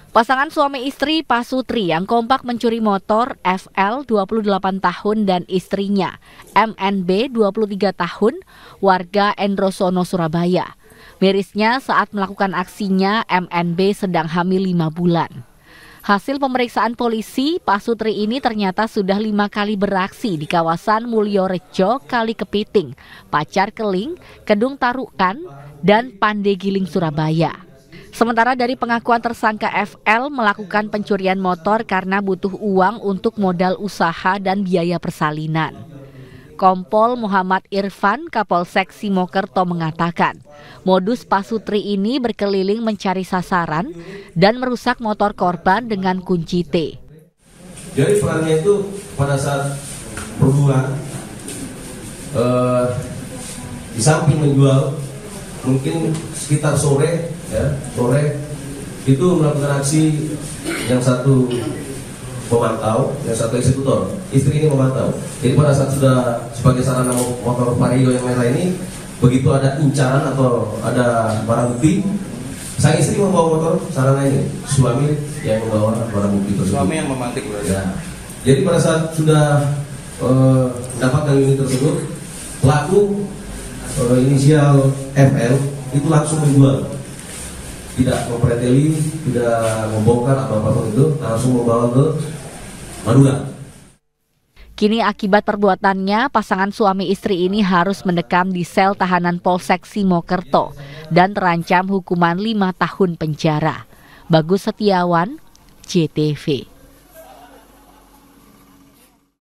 Pasangan suami istri Pasutri yang kompak mencuri motor FL 28 tahun dan istrinya MNB 23 tahun warga Endrosono, Surabaya. Mirisnya saat melakukan aksinya MNB sedang hamil 5 bulan. Hasil pemeriksaan polisi, Pasutri ini ternyata sudah 5 kali beraksi di kawasan Mulyorejo, Kali Kepiting, Pacar Keling, Kedung Tarukan, dan Pandegiling, Surabaya. Sementara dari pengakuan tersangka FL melakukan pencurian motor karena butuh uang untuk modal usaha dan biaya persalinan. Kompol Muhammad Irfan, Kapolsek Simokerto mengatakan, modus Pasutri ini berkeliling mencari sasaran dan merusak motor korban dengan kunci T. Jadi perannya itu pada saat berbulan, di samping menjual, mungkin sekitar sore itu melakukan aksi, yang satu memantau, yang satu eksekutor, istri ini memantau. Jadi pada saat sudah sebagai sarana motor vario yang merah ini, begitu ada incaran atau ada barang bukti, sang istri membawa motor sarana ini, suami yang membawa barang bukti tersebut. Suami yang memantik berarti. Ya. Jadi pada saat sudah mendapatkan unit tersebut, pelaku inisial FL itu langsung menjual, tidak mempreteli, tidak membongkar atau apapun itu, langsung membawa ke Madura. Kini akibat perbuatannya, pasangan suami istri ini harus mendekam di sel tahanan Polsek Simokerto dan terancam hukuman 5 tahun penjara. Bagus Setiawan, JTV.